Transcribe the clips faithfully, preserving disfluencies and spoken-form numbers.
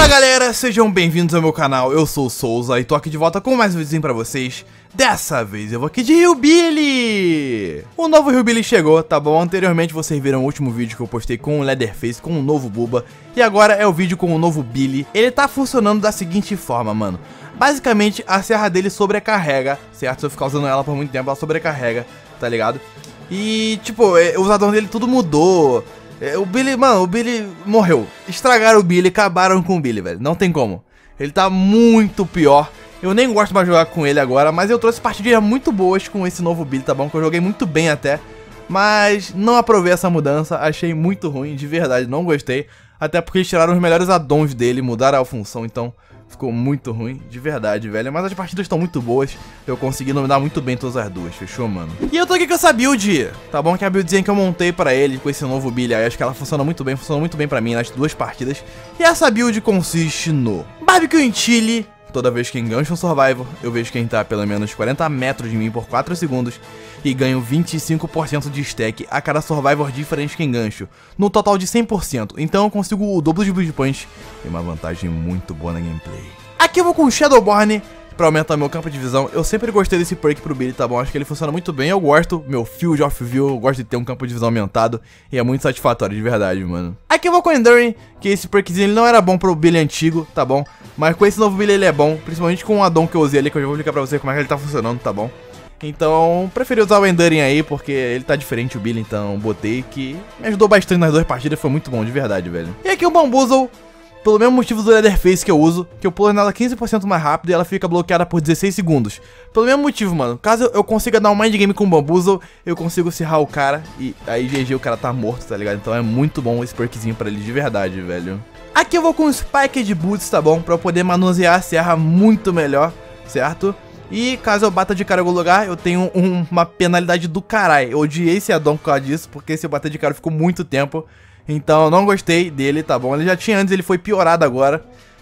Galera, sejam bem-vindos ao meu canal, eu sou o Souza e tô aqui de volta com mais um videozinho pra vocês. Dessa vez eu vou aqui de Hillbilly! O novo Hillbilly chegou, tá bom? Anteriormente vocês viram o último vídeo que eu postei com o Leatherface, com o novo Bubba. E agora é o vídeo com o novo Billy. Ele tá funcionando da seguinte forma, mano. Basicamente, a serra dele sobrecarrega, certo? Se eu ficar usando ela por muito tempo, ela sobrecarrega, tá ligado? E, tipo, o usador dele tudo mudou. O Billy, mano, o Billy morreu. Estragaram o Billy, acabaram com o Billy, velho. Não tem como. Ele tá muito pior. Eu nem gosto mais de jogar com ele agora, mas eu trouxe partidinhas muito boas com esse novo Billy, tá bom? Que eu joguei muito bem até. Mas não aprovei essa mudança, achei muito ruim, de verdade, não gostei. Até porque eles tiraram os melhores addons dele, mudaram a função, então ficou muito ruim, de verdade, velho. Mas as partidas estão muito boas, eu consegui dominar muito bem todas as duas, fechou, mano? E eu tô aqui com essa build, tá bom? Que é a buildzinha que eu montei pra ele, com esse novo Billy aí. Acho que ela funciona muito bem, funcionou muito bem pra mim nas duas partidas. E essa build consiste no Barbecue em Chile. Toda vez que engancho um Survivor, eu vejo quem tá a pelo menos quarenta metros de mim por quatro segundos e ganho vinte e cinco por cento de stack a cada Survivor diferente que engancho, no total de cem por cento, então eu consigo o dobro de Build Punch e uma vantagem muito boa na gameplay. Aqui eu vou com Shadowborn pra aumentar meu campo de visão. Eu sempre gostei desse perk pro Billy, tá bom? Acho que ele funciona muito bem, eu gosto, meu Field of View, eu gosto de ter um campo de visão aumentado e é muito satisfatório, de verdade, mano. Aqui eu vou com Enduring, que esse perkzinho ele não era bom pro Billy antigo, tá bom? Mas com esse novo Billy ele é bom, principalmente com o addon que eu usei ali, que eu já vou explicar pra você como é que ele tá funcionando, tá bom? Então, preferi usar o Enduring aí, porque ele tá diferente o Billy, então botei, que me ajudou bastante nas duas partidas, foi muito bom, de verdade, velho. E aqui o Bamboozle, pelo mesmo motivo do Leatherface que eu uso, que eu pulo nela quinze por cento mais rápido e ela fica bloqueada por dezesseis segundos. Pelo mesmo motivo, mano, caso eu consiga dar um mind game com o Bamboozle, eu consigo serrar o cara e aí G G o cara tá morto, tá ligado? Então é muito bom esse perkzinho pra ele de verdade, velho. Aqui eu vou com o Spiked Boots, tá bom? Pra eu poder manusear a serra muito melhor, certo? E caso eu bata de cara em algum lugar, eu tenho um, uma penalidade do caralho. Eu odiei esse addon por causa disso, porque se eu bater de cara ficou muito tempo. Então eu não gostei dele, tá bom? Ele já tinha antes, ele foi piorado agora.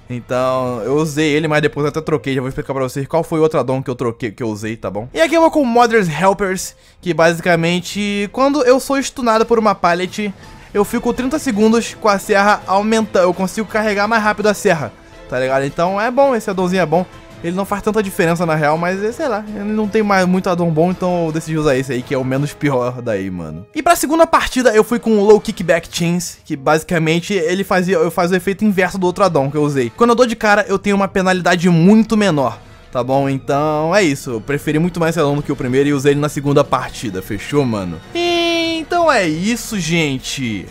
Então eu usei ele, mas depois eu até troquei. Já vou explicar pra vocês qual foi o outro addon que eu troquei, que eu usei, tá bom? E aqui eu vou com Mother's Helpers, que basicamente, quando eu sou stunado por uma pallet, eu fico trinta segundos com a serra aumentando. Eu consigo carregar mais rápido a serra, tá ligado? Então é bom, esse addonzinho é bom. Ele não faz tanta diferença na real, mas sei lá, ele não tem mais muito addon bom, então eu decidi usar esse aí, que é o menos pior daí, mano. E pra segunda partida eu fui com o Low Kickback Chains, que basicamente ele fazia, eu fazia o efeito inverso do outro addon que eu usei. Quando eu dou de cara, eu tenho uma penalidade muito menor, tá bom? Então é isso, eu preferi muito mais esse addon do que o primeiro e usei ele na segunda partida, fechou, mano? E então é isso, gente.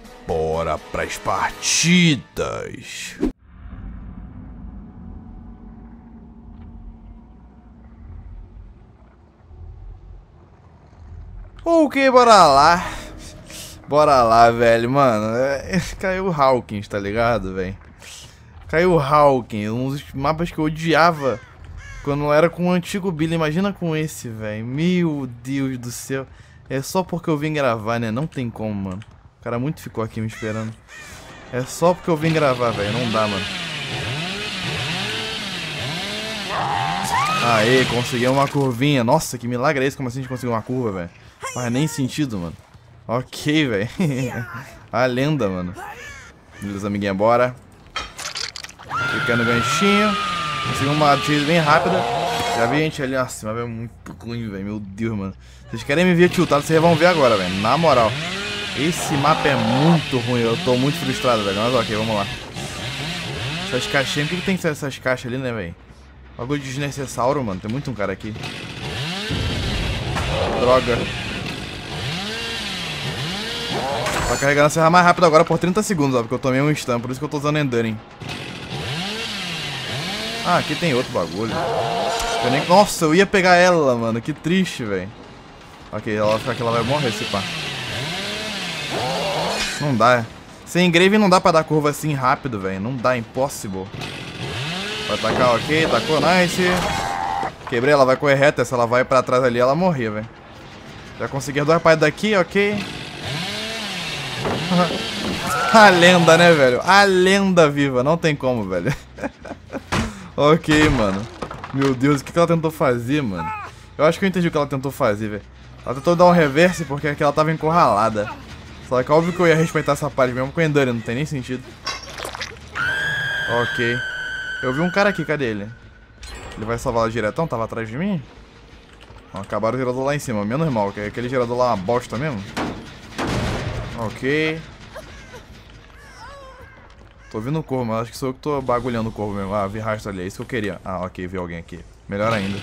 Bora pras partidas. Ok, bora lá. Bora lá, velho, mano. É, caiu o Hawkins, tá ligado, velho? Caiu o Hawkins, um dos mapas que eu odiava quando era com o antigo Billy. Imagina com esse, velho. Meu Deus do céu. É só porque eu vim gravar, né? Não tem como, mano. O cara muito ficou aqui me esperando. É só porque eu vim gravar, velho. Não dá, mano. Aê, consegui uma curvinha. Nossa, que milagre é esse? Como assim a gente conseguiu uma curva, velho? Faz nem sentido, mano. Ok, velho. A lenda, mano. Beleza, amiguinha, bora. Fica no ganchinho. Consegui uma chase bem rápida. Já vi gente ali. Nossa, mas é muito ruim, velho. Meu Deus, mano. Vocês querem me ver tiltado, vocês vão ver agora, velho. Na moral. Esse mapa é muito ruim. Eu tô muito frustrado, velho. Mas ok, vamos lá. Essas caixinhas. Por que tem essas caixas ali, né, velho? Bagulho desnecessário, mano. Tem muito um cara aqui. Droga. Tá carregando a serra mais rápido agora por trinta segundos, ó, porque eu tomei um stun, por isso que eu tô usando Enduring. Ah, aqui tem outro bagulho. Eu nem... Nossa, eu ia pegar ela, mano, que triste, velho. Ok, ela vai ficar aqui, ela vai morrer, se pá. Não dá. Sem engrave não dá pra dar curva assim rápido, velho. Não dá, impossible. Vai atacar, ok, tacou, nice. Quebrei, ela vai correr reta, se ela vai pra trás ali, ela morria, velho. Já consegui as duas partes daqui, ok. A lenda, né, velho? A lenda viva, não tem como, velho. Ok, mano. Meu Deus, o que ela tentou fazer, mano? Eu acho que eu entendi o que ela tentou fazer, velho. Ela tentou dar um reverse porque aqui ela tava encurralada. Só que óbvio que eu ia respeitar essa parte mesmo com o Enduring, não tem nem sentido. Ok. Eu vi um cara aqui, cadê ele? Ele vai salvar lá diretão? Tava atrás de mim? Ó, acabaram o gerador lá em cima, menos mal, que aquele gerador lá é uma bosta mesmo. Ok. Tô ouvindo o corvo, mas acho que sou eu que tô bagulhando o corvo mesmo. Ah, vi rastro ali, é isso que eu queria. Ah, ok, vi alguém aqui. Melhor ainda.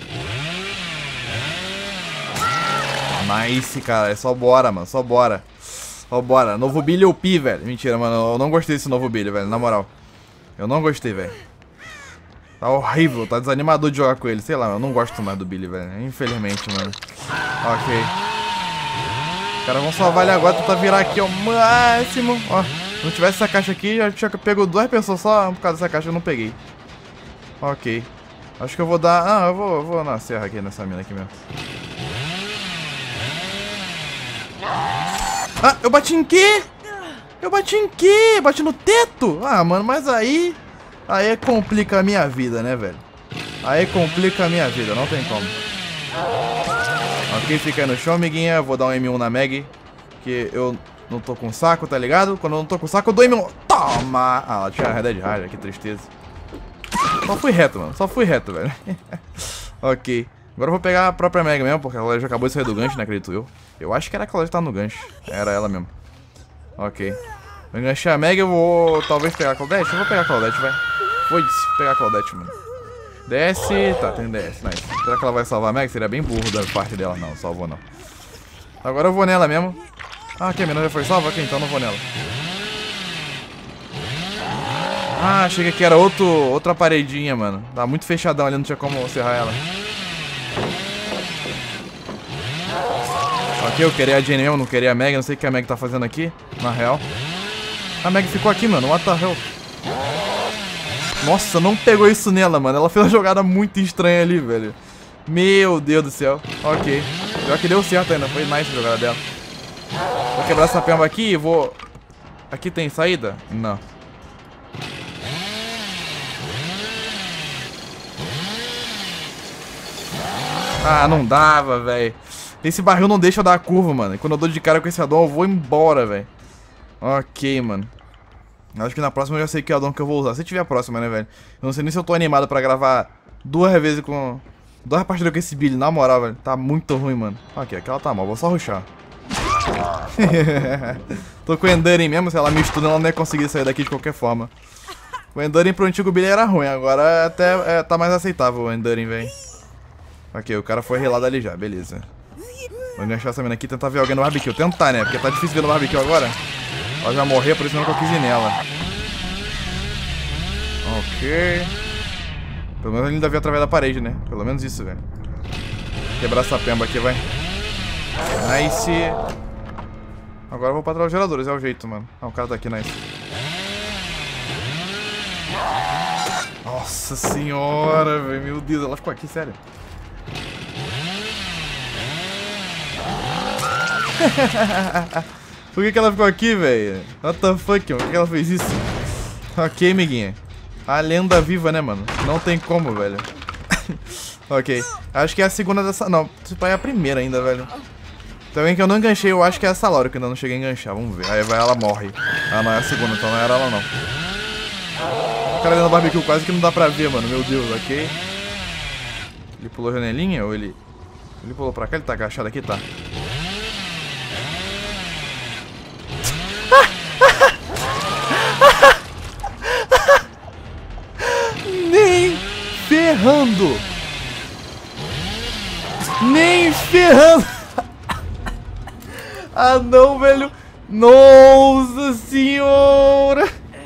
Nice, cara, é só bora, mano, só bora. Só bora. Novo Billy ou Pi, velho. Mentira, mano, eu não gostei desse novo Billy, velho, na moral. Eu não gostei, velho. Tá horrível, tá desanimador de jogar com ele. Sei lá, eu não gosto mais do Billy, velho. Infelizmente, mano. Ok. Os caras vão salvar ele agora, tentar virar aqui ao máximo. Ó, se não tivesse essa caixa aqui, já tinha pego duas pessoas só por causa dessa caixa, eu não peguei. Ok. Acho que eu vou dar... Ah, eu vou, eu vou na serra aqui, nessa mina aqui mesmo. Ah, eu bati em quê? Eu bati em quê? Bati no teto? Ah, mano, mas aí... Aí complica a minha vida, né, velho? Aí complica a minha vida, não tem como. Ok, fica aí no chão, amiguinha. Vou dar um M um na Meg, que eu não tô com saco, tá ligado? Quando eu não tô com saco, eu dou M um. Toma! Ah, ela tinha a Red Dead Rider, que tristeza. Só fui reto, mano. Só fui reto, velho. Ok. Agora eu vou pegar a própria Meg mesmo, porque ela já acabou de sair do gancho, né, acredito eu. Eu acho que era que ela já tá no gancho. Era ela mesmo. Ok. Vou enganchar a Meg, eu vou talvez pegar a Claudette. Eu vou pegar a Claudette, vai. Foi-se, pegar a Claudette, mano. Desce. Tá, tem D S, nice. Será que ela vai salvar a Meg? Seria bem burro da parte dela. Não, salvou não. Agora eu vou nela mesmo. Ah, aqui a menina já foi salva? Ok, então não vou nela. Ah, achei que aqui era outro, outra paredinha, mano. Tá muito fechadão ali, não tinha como serrar ela. Ok, eu queria a Jenny mesmo, não queria a Meg. Não sei o que a Meg tá fazendo aqui, na real. A Meg ficou aqui, mano. What the hell? Nossa, não pegou isso nela, mano. Ela fez uma jogada muito estranha ali, velho. Meu Deus do céu. Ok. Pior que deu certo ainda. Foi nice a jogada dela. Vou quebrar essa pemba aqui e vou... Aqui tem saída? Não. Ah, não dava, velho. Esse barril não deixa eu dar a curva, mano. E quando eu dou de cara com esse addon, eu vou embora, velho. Ok, mano. Acho que na próxima eu já sei que addon que eu vou usar. Se tiver a próxima, né, velho? Eu não sei nem se eu tô animado pra gravar duas vezes com... Duas partidas com esse Billy, na moral, velho. Tá muito ruim, mano. Ok, aquela tá mal. Vou só rushar. Tô com o Enduring mesmo. Se ela me estuda, ela não ia conseguir sair daqui de qualquer forma. O Enduring pro antigo Billy era ruim. Agora até é, tá mais aceitável o Enduring, velho. Ok, o cara foi relado ali já. Beleza. Vou enganchar essa mina aqui e tentar ver alguém no barbecue. Tentar, né? Porque tá difícil ver no barbecue agora. Ela já morreu, por isso não que eu quis ir nela. Ok. Pelo menos ele ainda veio através da parede, né? Pelo menos isso, velho. Quebrar essa pemba aqui, vai. Nice. Agora eu vou pra trás dos geradores, é o jeito, mano. Ah, o cara tá aqui, nice. Nossa senhora, velho. Meu Deus, ela ficou aqui, sério. Por que que ela ficou aqui, velho? What the fuck, mano? Por que ela fez isso? Ok, amiguinha. A lenda viva, né, mano? Não tem como, velho. Ok. Acho que é a segunda dessa... Não, isso é a primeira ainda, velho. Tem alguém que eu não enganchei, eu acho que é essa Laura que eu ainda não cheguei a enganchar. Vamos ver. Aí vai, ela morre. Ah, não, é a segunda, então não era ela, não. O cara ali no barbecue quase que não dá pra ver, mano. Meu Deus, ok. Ele pulou a janelinha ou ele... Ele pulou pra cá? Ele tá agachado aqui? Tá. Nem ferrando. Nem ferrando. Ah, não, velho. Nossa senhora.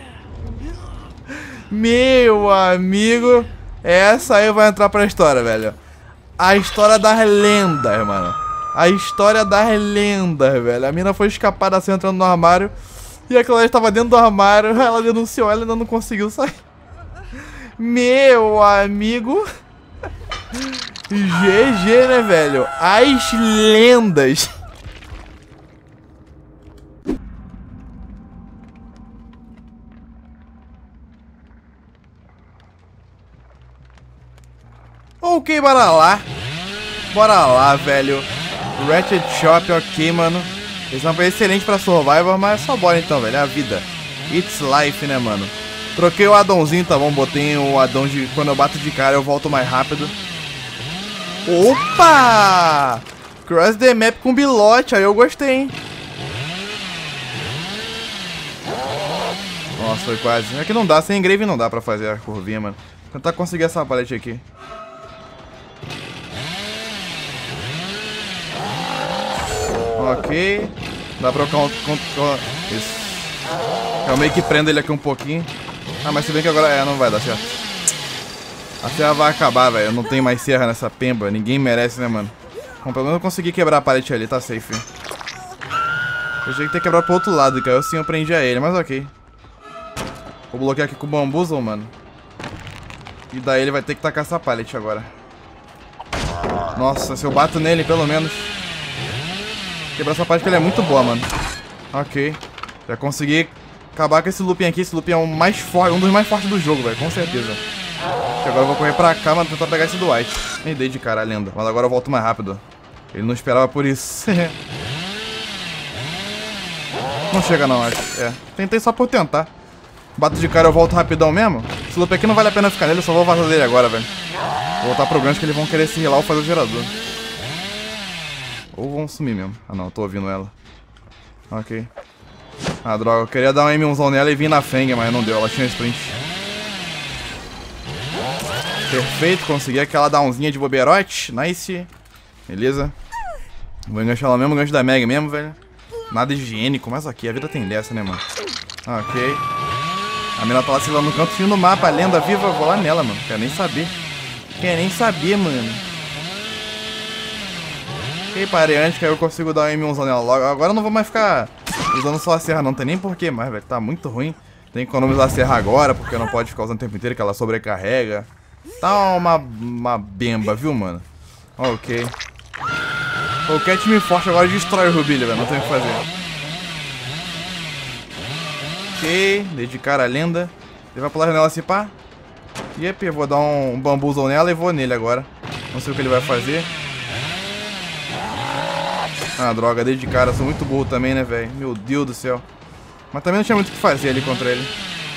Meu amigo. Essa aí vai entrar pra história, velho. A história das lendas, mano. A história das lendas, velho. A mina foi escapada assim, entrando no armário. E aquela estava dentro do armário. Ela denunciou, ela ainda não conseguiu sair. Meu amigo. G G, né, velho? As lendas. Ok, bora lá. Bora lá, velho. Ratchet Shop, ok, mano. Esse mapa é excelente pra Survivor, mas só bora então, velho. É a vida. It's life, né, mano? Troquei o addonzinho, tá bom? Botei o addon de quando eu bato de cara eu volto mais rápido. Opa! Cross the map com bilote, aí eu gostei, hein? Nossa, foi quase. É que não dá, sem engrave não dá pra fazer a curvinha, mano. Vou tentar conseguir essa palete aqui. Ok. Dá pra colocar um... Isso. Eu meio que prendo ele aqui um pouquinho. Ah, mas se bem que agora é, não vai dar certo. A serra vai acabar, velho. Eu não tenho mais serra nessa pemba. Ninguém merece, né, mano? Bom, pelo menos eu consegui quebrar a palete ali, tá safe. Eu tinha que ter quebrado pro outro lado, cara. Eu sim eu prendi a ele, mas ok. Vou bloquear aqui com o bambuzo, mano. E daí ele vai ter que tacar essa pallet agora. Nossa, se eu bato nele, pelo menos. Quebrar essa pallet que ele é muito boa, mano. Ok. Já consegui acabar com esse looping aqui. Esse looping é um, mais forte, um dos mais fortes do jogo, velho. Com certeza. E agora eu vou correr pra cá, mano, tentar pegar esse do White. Me dei de cara, lenda. Mas agora eu volto mais rápido. Ele não esperava por isso. Não chega não, acho. É. Tentei só por tentar. Bato de cara, eu volto rapidão mesmo. Esse loop aqui não vale a pena ficar nele, eu só vou vazar dele agora, velho. Vou voltar pro gancho que eles vão querer se rilar ou fazer o gerador. Ou vão sumir mesmo. Ah não, eu tô ouvindo ela. Ok. Ah, droga, eu queria dar um M um nela e vir na Feng, mas não deu, ela tinha sprint. Perfeito, consegui aquela downzinha de boberote. Nice. Beleza. Vou enganchar ela mesmo, gancho da Mega mesmo, velho. Nada higiênico, mas ok, a vida tem dessa, né, mano? Ok. A mina tá lá se lá no canto, fio no mapa, a lenda viva, eu vou lá nela, mano. Quero nem saber. Quero nem saber, mano. Ok, parei antes, que aí eu consigo dar um M um nela logo. Agora eu não vou mais ficar usando só a serra, não tem nem porquê mais, velho. Tá muito ruim. Tem que economizar a serra agora, porque não pode ficar usando o tempo inteiro, que ela sobrecarrega. Tá uma, uma bemba, viu, mano? Ok. Qualquer time forte agora destrói o Rubilho, velho. Não tem o que fazer. Ok. Dei de cara a lenda. Ele vai pular a janela se pá. Yep, eu vou dar um, um bambuzão nela e vou nele agora. Não sei o que ele vai fazer. Ah, droga. Dei de cara. Sou muito burro também, né, velho? Meu Deus do céu. Mas também não tinha muito o que fazer ali contra ele.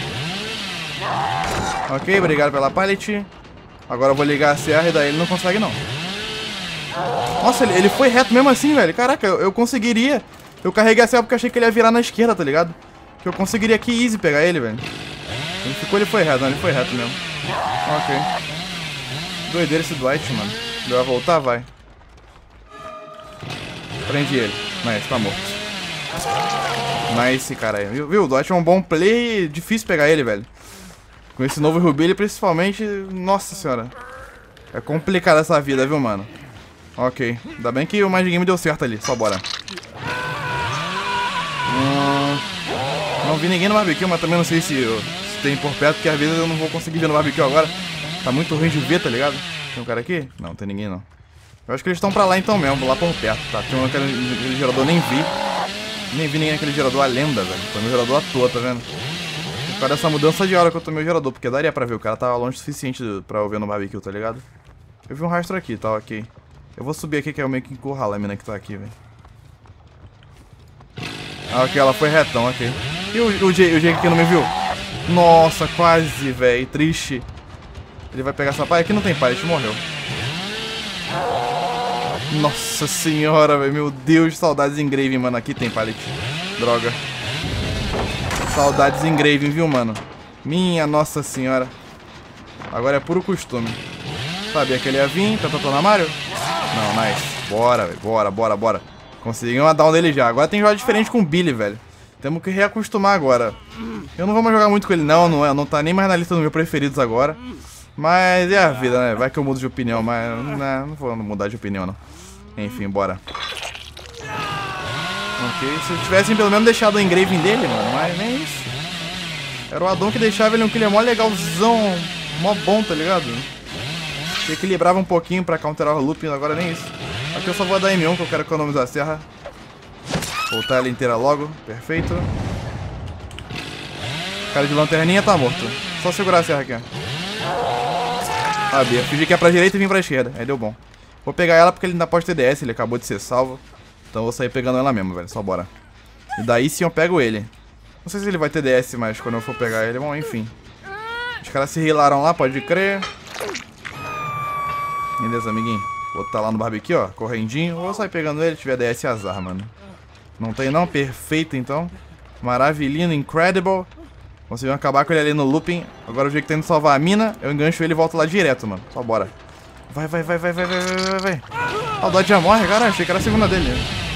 Ok, obrigado pela pallet. Agora eu vou ligar a serra e daí ele não consegue, não. Nossa, ele, ele foi reto mesmo assim, velho. Caraca, eu, eu conseguiria. Eu carreguei a serra porque eu achei que ele ia virar na esquerda, tá ligado? Que eu conseguiria aqui easy pegar ele, velho. Ele ficou, ele foi reto, não, ele foi reto mesmo. Ok. Doideira esse Dwight, mano. Ele vai voltar? Vai. Prendi ele. Nice, tá morto. Nice, cara. Viu? Viu? O Dwight é um bom play. Difícil pegar ele, velho. Com esse novo Rubilly, principalmente. Nossa senhora. É complicada essa vida, viu, mano? Ok. Ainda bem que o Mind Game deu certo ali. Só bora. Hum, não vi ninguém no barbecue, mas também não sei se, se tem por perto, porque às vezes eu não vou conseguir ver no barbecue agora. Tá muito ruim de ver, tá ligado? Tem um cara aqui? Não, tem ninguém não. Eu acho que eles estão pra lá então mesmo, lá por perto. Tá, tem um naquele, naquele gerador, nem vi. Nem vi ninguém naquele gerador, a lenda, velho. Tomei o gerador à toa, tá vendo? Por causa dessa mudança de hora que eu tomei o gerador, porque daria pra ver, o cara tava longe o suficiente pra eu ver no barbecue, tá ligado? Eu vi um rastro aqui, tá ok. Eu vou subir aqui que é o meio que encurrala a mina que tá aqui, velho. Ah, ok, ela foi retão, ok. E o, o Jake, o Jake que não me viu? Nossa, quase, velho, triste. Ele vai pegar essa palha? Aqui não tem palha, a gente morreu. Nossa senhora, velho, meu Deus, saudades Engraving, mano. Aqui tem pallet. Droga. Saudades Engraving, viu, mano? Minha nossa senhora. Agora é puro costume. Sabia que ele ia vir, tá tentando na Mario? Não, nice. Bora, velho, bora, bora, bora. Consegui uma down dele já. Agora tem jogo diferente com o Billy, velho. Temos que reacostumar agora. Eu não vou mais jogar muito com ele, não. Não, é, não tá nem mais na lista dos meus preferidos agora. Mas é a vida, né? Vai que eu mudo de opinião, mas não, não vou mudar de opinião, não. Enfim, bora. Ok, se tivessem pelo menos deixado o engraving dele, mano, mas nem isso. Era o addon que deixava ele um killer mó legalzão, mó bom, tá ligado? Que equilibrava um pouquinho pra counterar o looping, agora nem isso. Aqui eu só vou dar M um que eu quero economizar a serra. Voltar ela inteira logo, perfeito. Cara de lanterninha tá morto. Só segurar a serra aqui, ó. Sabia, fingi que é pra direita e vim pra esquerda, aí deu bom. Vou pegar ela porque ele ainda pode ter D S, ele acabou de ser salvo. Então eu vou sair pegando ela mesmo, velho, só bora. E daí sim eu pego ele. Não sei se ele vai ter D S, mas quando eu for pegar ele, bom, enfim. Os caras se healaram lá, pode crer. Beleza, amiguinho. Vou botar lá no barbecue, ó. Correndinho. Vou sair pegando ele. Se tiver D S, azar, mano. Não tem não? Perfeito, então. Maravilhino, incredible. Conseguimos acabar com ele ali no looping. Agora o jeito que tá indo salvar a mina, eu engancho ele e volto lá direto, mano. Só bora. Vai, vai, vai, vai, vai, vai, vai, vai. Ah, o Dodge já morre, cara. Achei que era a segunda dele.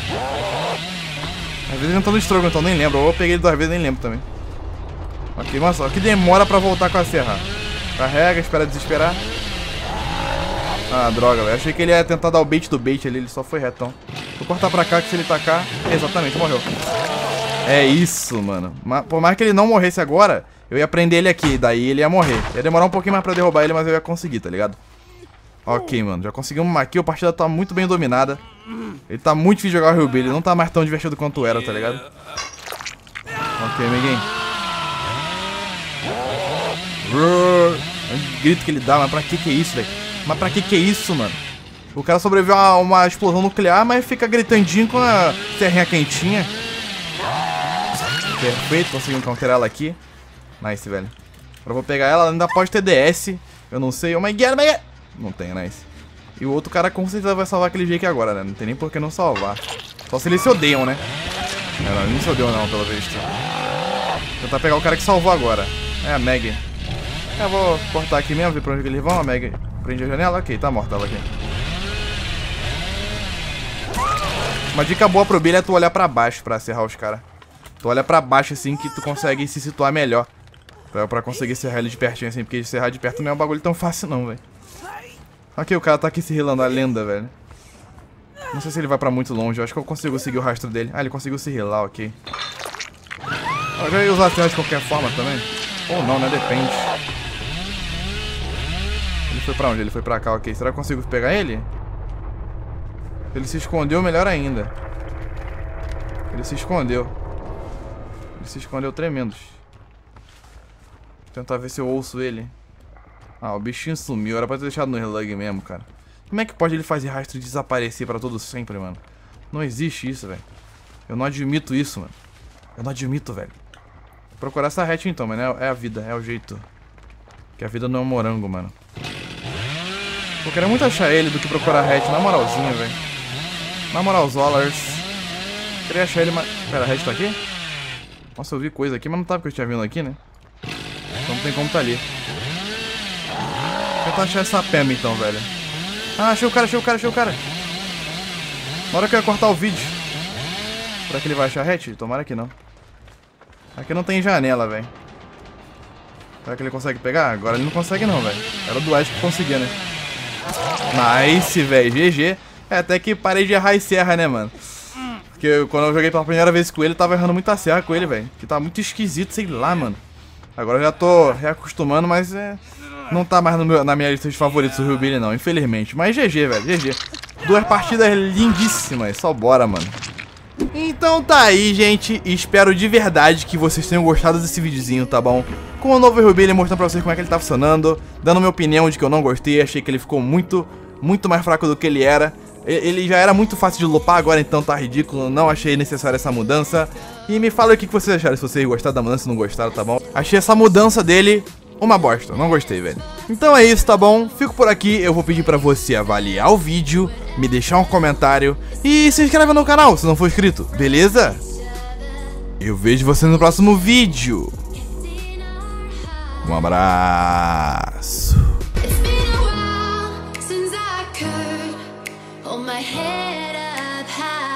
Às vezes ele não tá no strogo, então nem lembro. Ou eu peguei ele duas vezes, nem lembro também. Ok, mas só que demora pra voltar com a serra. Carrega, espera desesperar. Ah, droga, velho. Achei que ele ia tentar dar o bait do bait ali, ele só foi retão. Vou cortar pra cá, que se ele tacar... Exatamente, morreu. É isso, mano. Por mais que ele não morresse agora, eu ia prender ele aqui, daí ele ia morrer. Ia demorar um pouquinho mais pra derrubar ele, mas eu ia conseguir, tá ligado? Ok, mano, já conseguimos uma aqui, a partida tá muito bem dominada. Ele tá muito difícil de jogar o Hillbilly, ele não tá mais tão divertido quanto era, tá ligado? Ok, amiguinho. O grito que ele dá, mas pra que que é isso, velho? Mas pra que que é isso, mano? O cara sobreviveu a uma explosão nuclear, mas fica gritandinho com a serrinha quentinha. Perfeito, conseguimos counterar ela aqui. Nice, velho. Agora eu vou pegar ela, ela ainda pode ter D S. Eu não sei, oh my god, oh my god. Não tem, nice. E o outro cara com certeza vai salvar aquele Jake agora, né? Não tem nem por que não salvar. Só se eles se odeiam, né? Não, não, eles não se odeiam não, pelo visto. Vou tentar pegar o cara que salvou agora. É a Maggie. Eu vou cortar aqui mesmo, ver pra onde eles vão. A Maggie prende a janela, ok, tá morta ela aqui. Uma dica boa pro Billy é tu olhar pra baixo pra serrar os caras. Tu olha pra baixo assim que tu consegue se situar melhor. Pra, pra conseguir serrar ele de pertinho assim, porque serrar de perto não é um bagulho tão fácil não, velho. Ok, o cara tá aqui se healando, a lenda, velho. Não sei se ele vai pra muito longe, eu acho que eu consigo seguir o rastro dele. Ah, ele conseguiu se healar, ok. Eu já ia usar a serra de qualquer forma também. Ou não, né? Depende. Ele foi pra onde? Ele foi pra cá, ok. Será que eu consigo pegar ele? Ele se escondeu, melhor ainda. Ele se escondeu. Ele se escondeu tremendo. Vou tentar ver se eu ouço ele. Ah, o bichinho sumiu. Era pra ter deixado no relug mesmo, cara. Como é que pode ele fazer rastro e desaparecer pra todo sempre, mano? Não existe isso, velho. Eu não admito isso, mano. Eu não admito, velho. Vou procurar essa hatch então, mano. É a vida, é o jeito. Porque a vida não é um morango, mano. Eu quero muito achar ele do que procurar a hatch. Na moralzinha, velho. Na moral, os dollars. Queria achar ele, mas... Pera, a hatch tá aqui? Nossa, eu vi coisa aqui, mas não tava porque eu tinha vindo aqui, né? Então não tem como tá ali. Vou tentar achar essa Pam então, velho. Ah, achei o cara, achei o cara, achei o cara. Na hora que eu ia cortar o vídeo. Será que ele vai achar a hatch? Tomara que não. Aqui não tem janela, velho. Será que ele consegue pegar? Agora ele não consegue não, velho. Era do Ash que conseguia, né? Nice, velho. G G. É, até que parei de errar e serra, né, mano? Porque eu, quando eu joguei pela primeira vez com ele, eu tava errando muita serra com ele, velho. Que tá muito esquisito, sei lá, mano. Agora eu já tô reacostumando, mas é... Não tá mais no meu, na minha lista de favoritos o Hillbilly, não, infelizmente. Mas G G, velho, G G. Duas partidas lindíssimas, só bora, mano. Então tá aí, gente. Espero de verdade que vocês tenham gostado desse videozinho, tá bom? Com o novo Hillbilly, mostrando pra vocês como é que ele tá funcionando. Dando minha opinião de que eu não gostei. Achei que ele ficou muito, muito mais fraco do que ele era. Ele já era muito fácil de lupar, agora então tá ridículo. Não achei necessária essa mudança. E me fala o que vocês acharam, se vocês gostaram da mudança, se não gostaram, tá bom? Achei essa mudança dele uma bosta, não gostei, velho. Então é isso, tá bom? Fico por aqui, eu vou pedir pra você avaliar o vídeo, me deixar um comentário e se inscreve no canal se não for inscrito, beleza? Eu vejo você no próximo vídeo. Um abraço. my head up high.